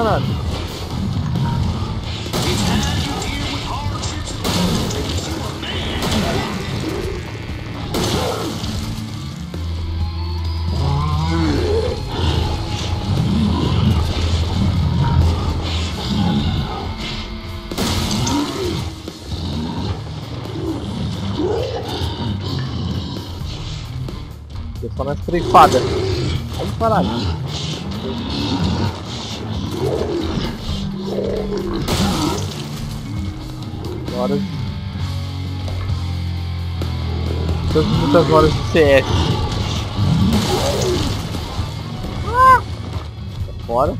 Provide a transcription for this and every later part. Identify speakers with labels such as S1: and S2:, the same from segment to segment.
S1: mano. Eu só nas trefadas. Vamos parar. Horas. Muitas horas de CS. Fora.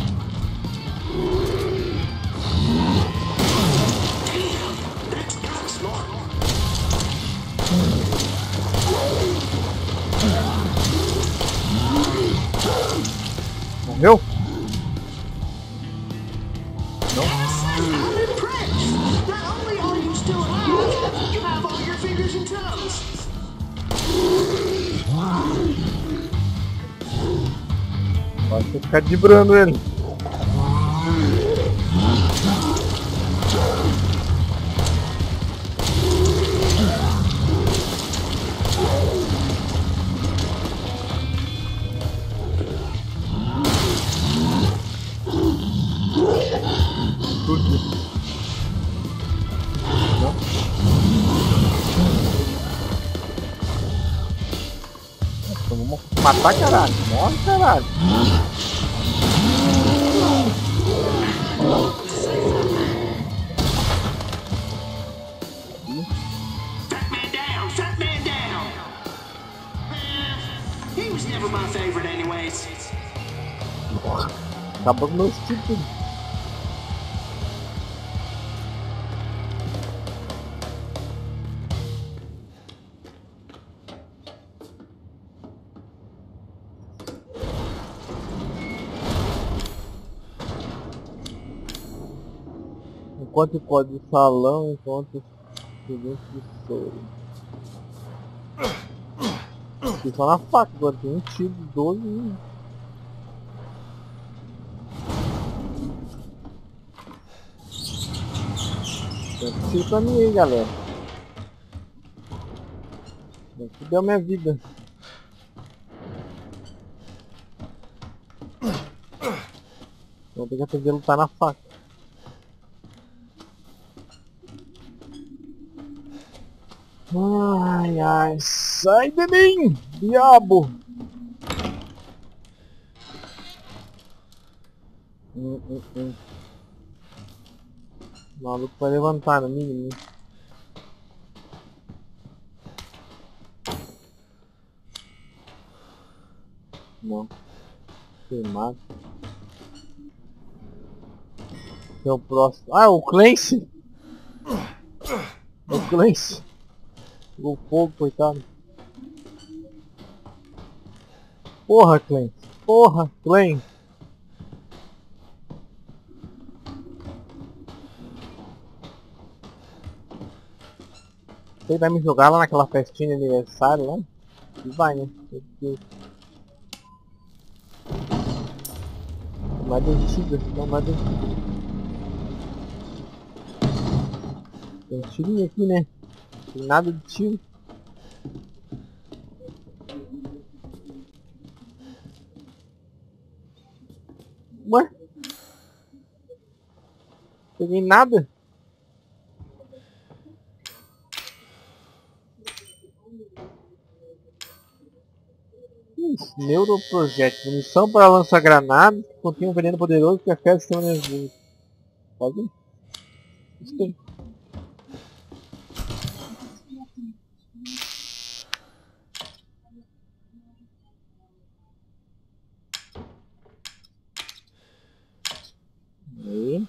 S1: Morreu? Não? Pode ficar debrando ele. Vamos matar, caralho. Morre, caralho.
S2: Fat man down. He was never my favorite anyways.
S1: Porra, acabou com meus títulos. Enquanto pode o salão, enquanto dentro do soro. Aqui só na faca, agora tem um tiro, 12. Tem um tiro pra mim aí, galera. Fudeu minha vida. Vou ter que aprender a lutar na faca. Ai, ai, sai de mim, diabo! O maluco vai levantar no mínimo. Não. Queimado. Tem o próximo. Ah, o Clancy! O Clancy! Pegou fogo, coitado. Porra, Clancy! Porra, Clancy! Você vai me jogar lá naquela festinha de aniversário lá? E vai, né? Mais descida, não mais descida. Tem um tirinho aqui, né? Tem nada de tiro. Ué? Peguei nada. Neuroproject. Munição para lança-granada que contém um veneno poderoso que afeta o sistema nervoso. Pode ir? Isso tem. Aí.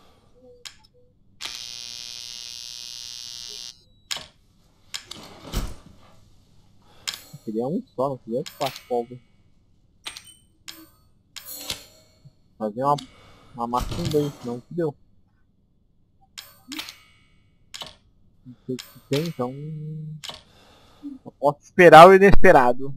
S1: Eu queria um só, não queria 4 pólvora. Fazer uma macumba aí, senão que deu. Não sei o que tem, então... Eu posso esperar o inesperado.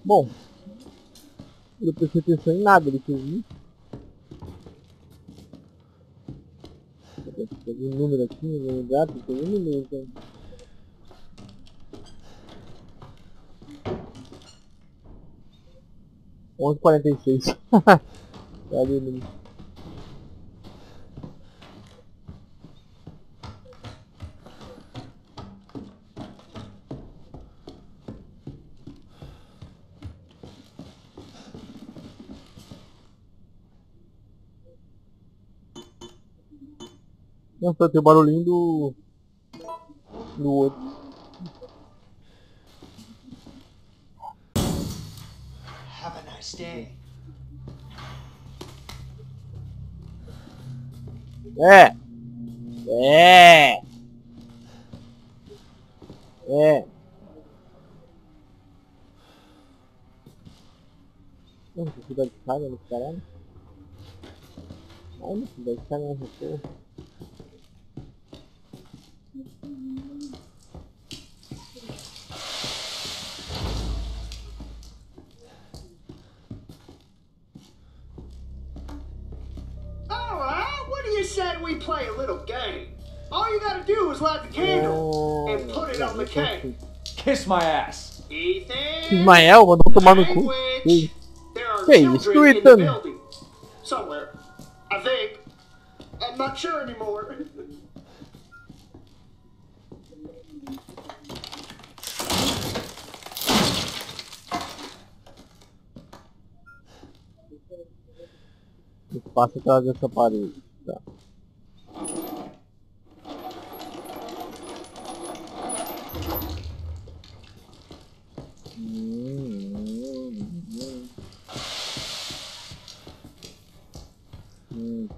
S1: Bom, eu não prestei atenção em nada do que eu vi. Tem um número aqui no lugar, tem um número então. 11h46. Cadê o número? Nossa, tem o barulhinho do outro.
S2: Have a nice day.
S1: É! É! É! Não, que cidade de carga nesse caralho. Ai, não, cidade de carga nessa porra.
S2: Alright, what do you say we play a little game? All you gotta do is light the candle and put it on the cake.
S3: Kiss my ass.
S2: Ethan!
S1: Ismael, mandou tomar no cu.
S2: Language. There are
S1: Que isso,
S2: children in the
S1: Ethan?
S2: building. Somewhere. I think. I'm not sure anymore.
S1: Passa atrás dessa parede. Tá. Hum.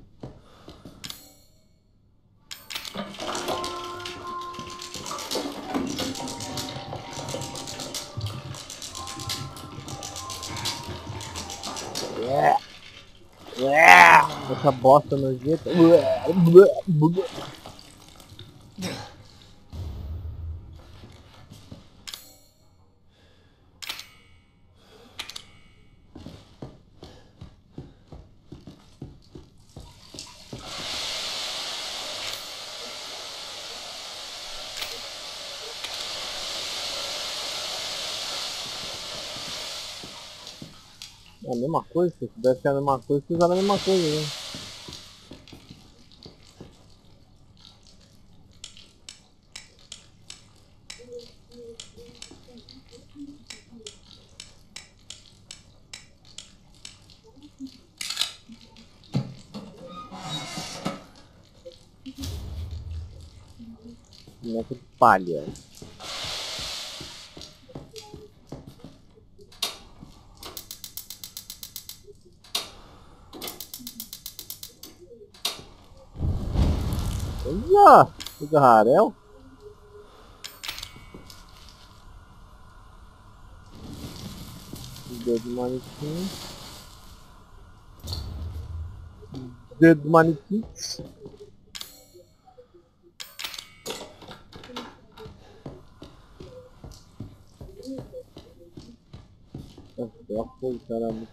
S1: Essa bosta nojenta. É a mesma coisa, se pudesse ser a mesma coisa, fizeram a mesma coisa, né? Boneco de palha. Olha! Fica rarel. Dedo do manequim. Dedo do manequim. Deu fogo, caralho.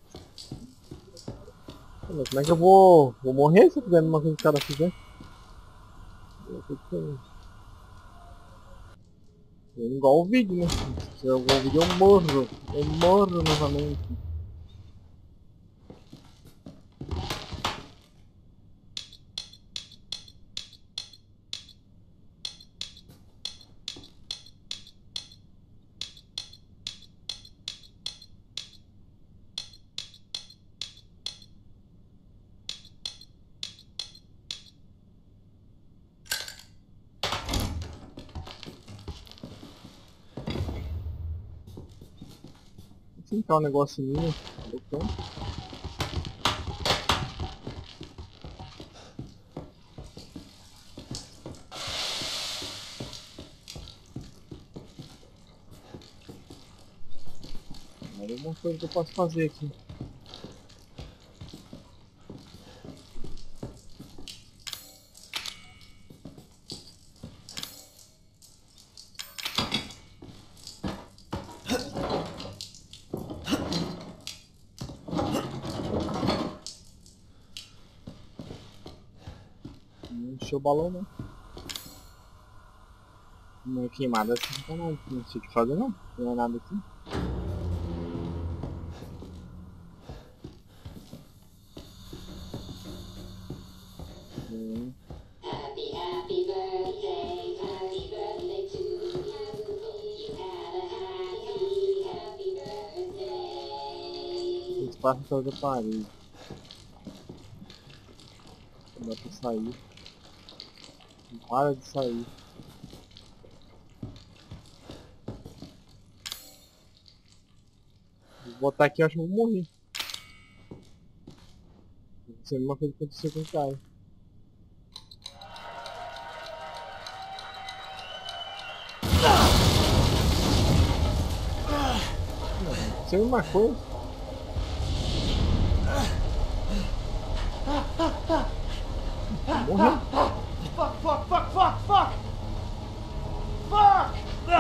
S1: Mas como é que eu vou morrer se eu fizer a mesma coisa que o cara fizer? É igual o vídeo, né? Se eu ver o vídeo eu morro. Eu morro novamente. Vou tentar um negócio minha. Agora uma coisa que eu posso fazer aqui. Não encheu o balão não. Não é queimada assim, tá não. Não sei o que fazer não. Não é nada assim.
S4: Happy, happy birthday to you. You have a happy, happy birthday.
S1: Espaço atrás da parede. Não dá pra sair. Não para de sair. Vou botar aqui, eu acho que eu vou morrer. Vai ser a mesma coisa que aconteceu com o cara. Isso é a mesma coisa. Morreu.
S3: Fuck, fuck, fuck, fuck, fuck! Fuck!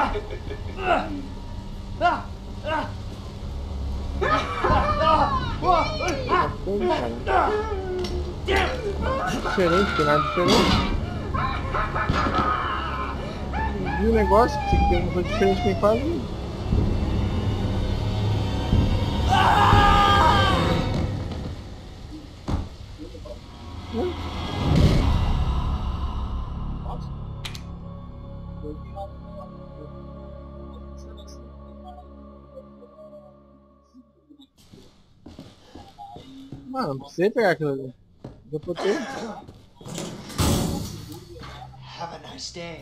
S1: Coisa, cara. Diferente, tem nada diferente. Vi o negócio que tem uma coisa diferente que faz. Mano, não precisa pegar aquilo ali. Já botei.
S3: Have a nice day.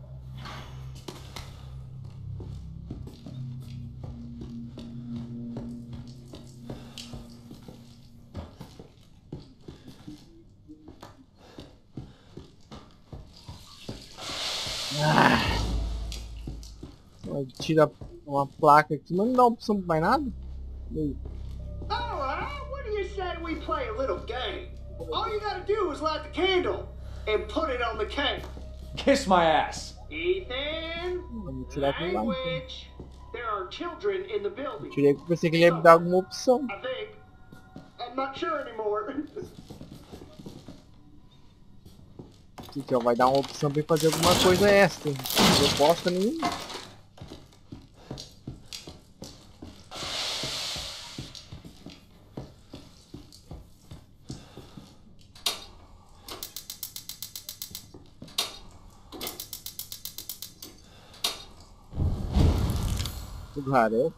S1: Tira uma placa aqui, mas não dá opção pra mais nada. E aí?
S2: Alright, what do you say we play a little game? All you gotta do is light the candle and put it on the cake.
S3: Kiss my ass.
S2: Ethan,
S1: Vamos tirar aquilo lá. Então.
S2: language. There are children in the building.
S1: Tirei porque eu pensei que ele ia me dar alguma opção.
S2: I think. I'm not sure anymore.
S1: Aqui, ó, vai dar uma opção pra eu fazer alguma coisa extra. Não eu posso nenhuma. Tudo raro,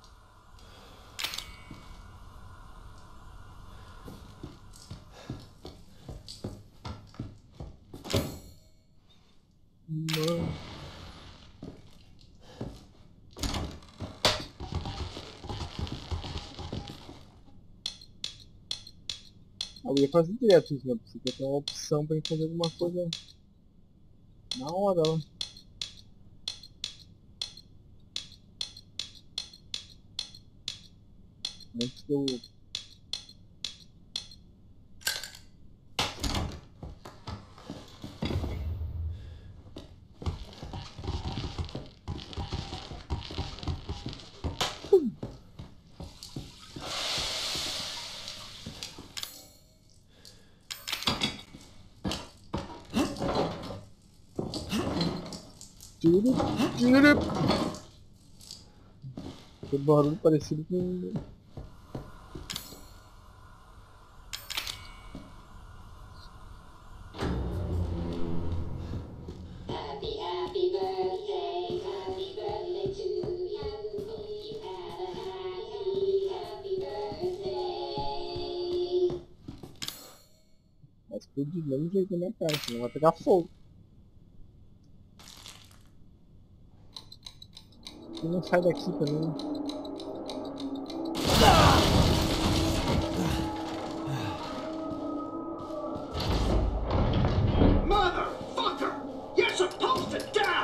S1: Mano. Eu ia fazer direto isso, né? Você quer ter uma opção pra gente fazer alguma coisa na hora, ó. Antes que eu... Tira. Tem barulho parecido com...
S4: Happy, happy birthday to you. You have a happy, happy birthday.
S1: Vai explodir do mesmo jeito na minha cara, senão vai pegar fogo. E não sai daqui também.
S2: Motherfucker! You're supposed to die!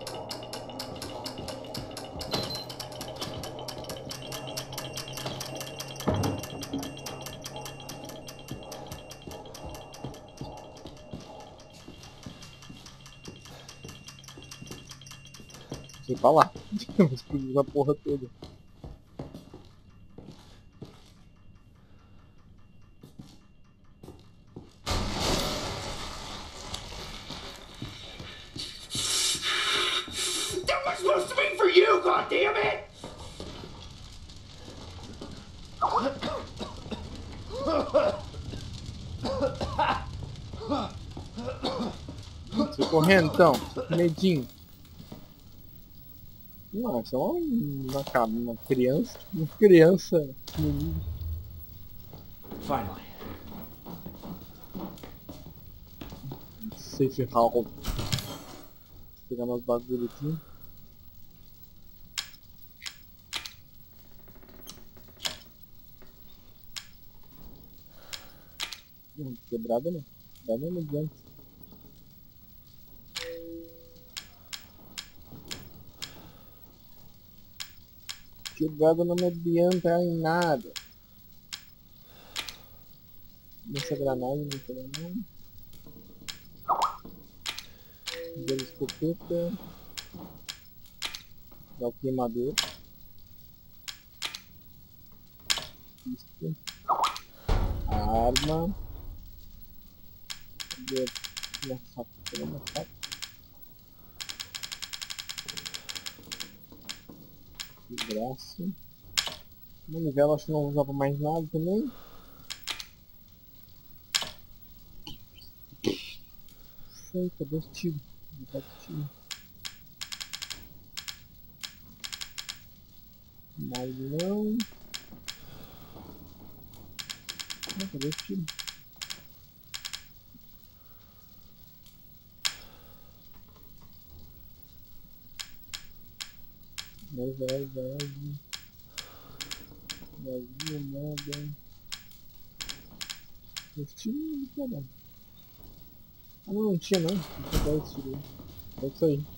S1: Sei pra lá. Explodiu a porra toda.
S2: God damn it!
S1: Você correndo então, que medinho. Nossa, é uma criança, menino.
S3: Finally.
S1: Safe house. Vou pegar meus bagulho aqui. Quebrada não. Quebrada não adianta. Quebrada não me adianta em nada. Nessa granada, não tem não. Deu escopeta. Dá o queimador. Isto. A arma. Cadê uma faca? Cadê uma faca? O braço. Manivela, acho que não usava mais nada também. Sei, cadê os tiros? Não tá os tiros. Mais não. Não, cadê os tiros? Vazio, nada. Os tiros não tá bom. Ah não, não tinha não. Deixa eu pegar esse tiro aí. É isso aí.